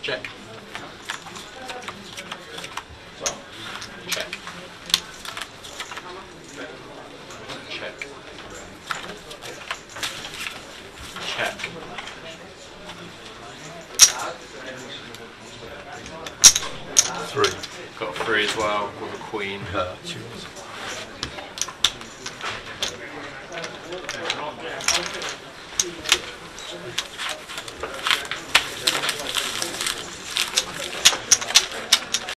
Check. Check. Check. Check. Three. Got a 3 as well with a queen. Yeah, cheers.